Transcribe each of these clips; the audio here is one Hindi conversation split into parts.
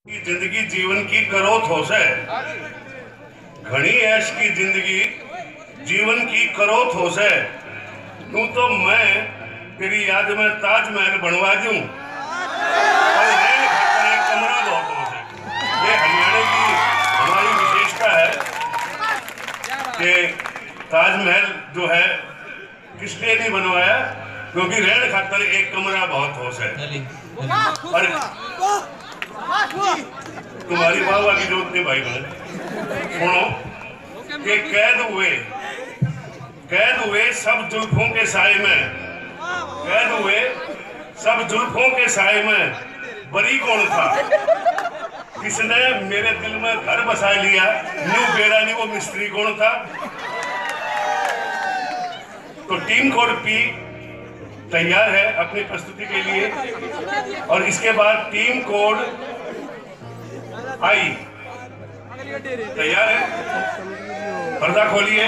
जिंदगी जीवन की करोत हो से घनी ऐश की जिंदगी जीवन की करोत हो से यूं तो मैं तेरी याद में ताजमहल बनवा दूं पर रहने खातर एक कमरा बहुत हो से। ये हरियाणा की हमारी विशेषता है कि ताजमहल जो है किसने नहीं बनवाया, क्योंकि रहने खातर एक कमरा बहुत हो से। और तुम्हारी बाबा की जोत ने भाई बने सुनो कि कैद हुए सब जुल्फों के साए में, कैद हुए सब जुल्फों के साए में बरी कौन था, किसने मेरे दिल में घर बसा लिया, न्यू बेरानी वो मिस्त्री कौन था। तो टीम कोड पी तैयार है अपनी प्रस्तुति के लिए और इसके बाद टीम कोड आई तैयार है। पर्दा खोलिए।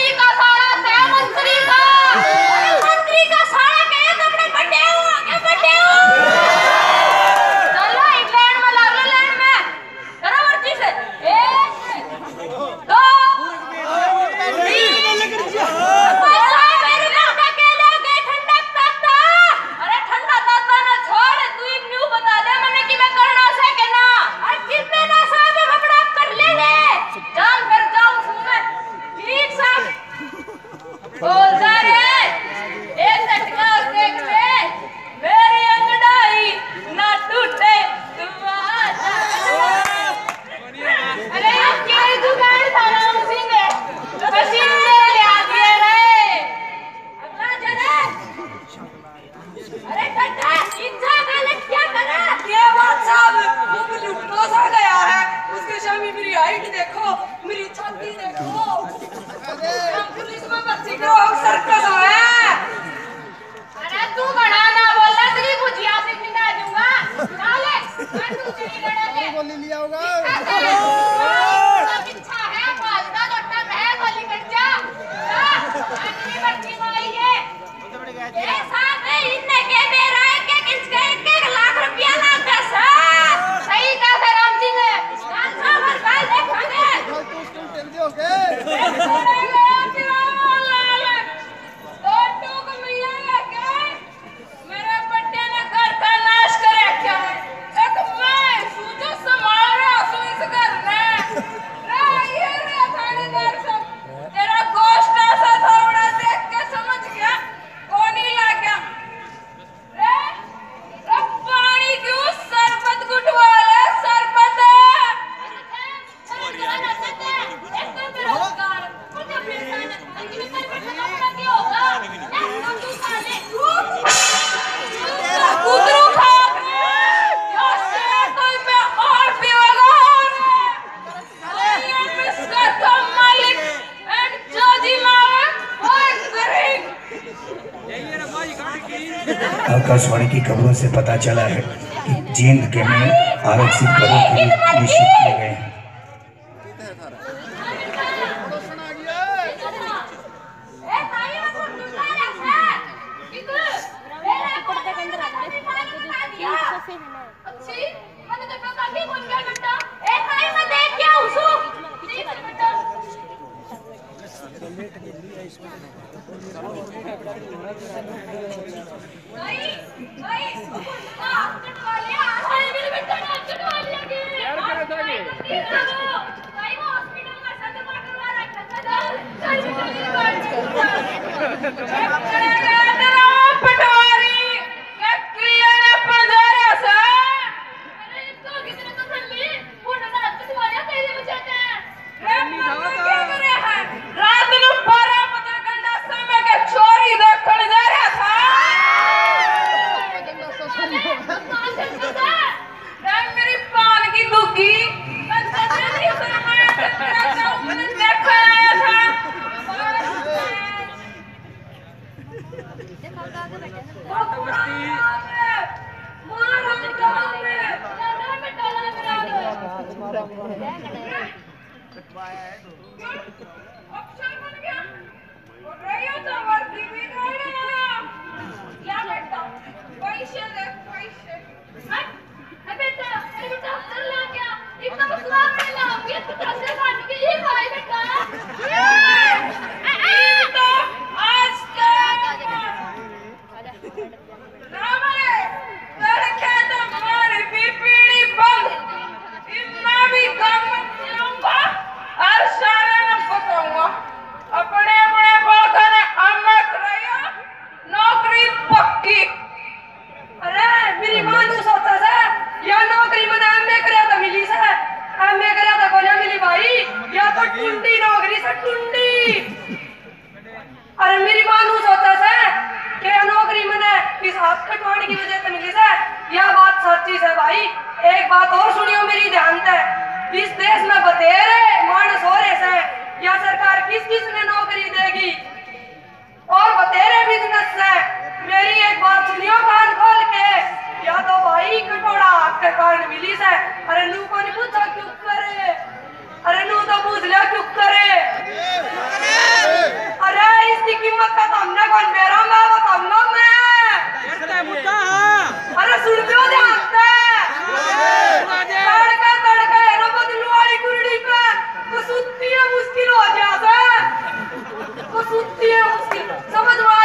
आकाशवाणी की खबरों से पता चला है कि जे&के में आरक्षित पदों के लिए निश्चित किए गए हैं। अर्श वक्त हमने कौन मेरा मैं बताऊंगा मैं। अरे सुन क्यों जानते तड़के है ना बदलू वाली कुरड़ी पे तो सुत्ती है मुश्किल हो जाता है, तो सुत्ती है मुश्किल समझ में